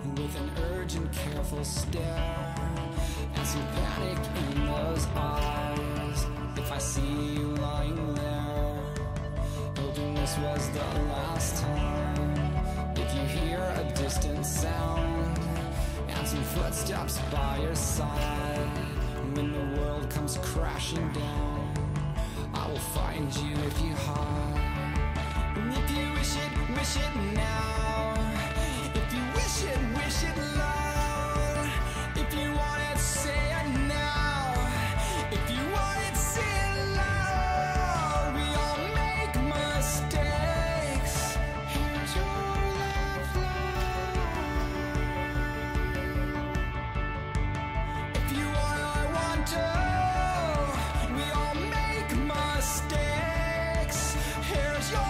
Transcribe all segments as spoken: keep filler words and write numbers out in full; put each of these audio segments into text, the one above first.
with an urgent, careful stare, and some panic in those eyes. If I see you lying there, hoping this was the last time. If you hear a distant sound and some footsteps by your side, when the world comes crashing down, I will find you if you hide. And if you wish it, wish it now. If you wish it, wish it loud. If you want it, say it now. If you want it, say it loud. We all make mistakes. Here's your lifeline. If you want, I want to. We all make mistakes. Here's your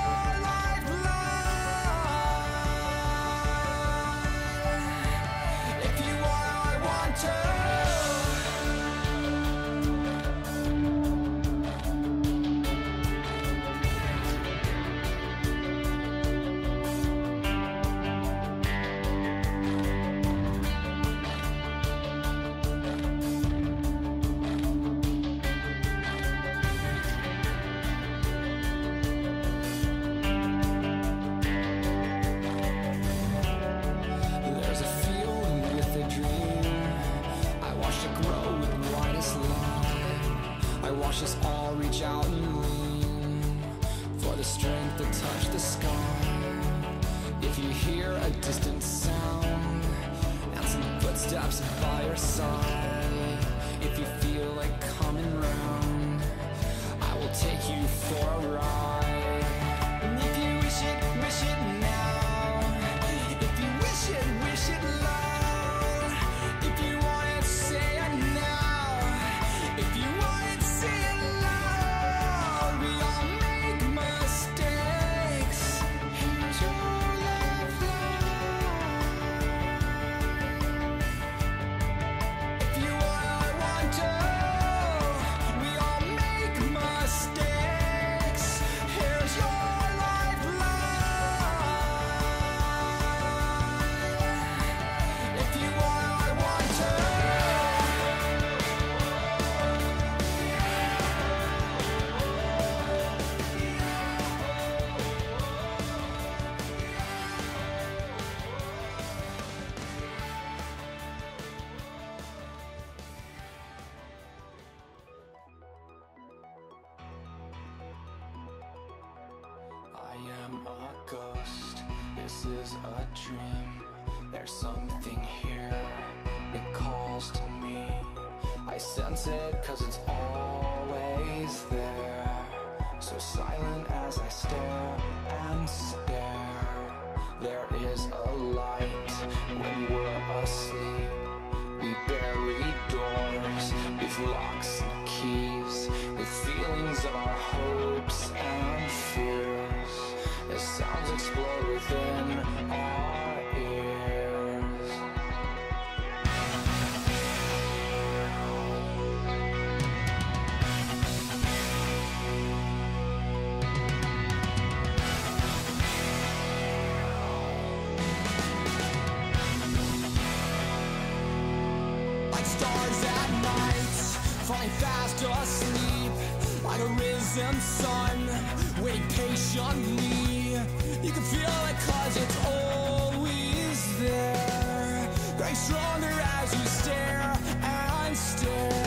watch us all reach out and lean for the strength to touch the sky. If you hear a distant sound and some footsteps by your side, if you feel like coming round, I will take you for a ride. And if you wish it, wish it now. If you wish it, wish it loud. If you want it, say it now. If you want it, say it loud. We all make mistakes. Here's your lifeline. If you want, I want to. We all make mistakes. Here's your lifeline. If you want, I want to. I am a ghost, this is a dream. There's something here, it calls to me. I sense it cause it's always there. So silent as I stare and stare. There is a light when we're asleep. We bury doors with locks and keys, with feelings of our hopes and fears. As sounds explode within our ears. Like stars at night, falling fast asleep, like a risen sun, waiting patiently. You can feel it cause it's always there, growing stronger as you stare and stare.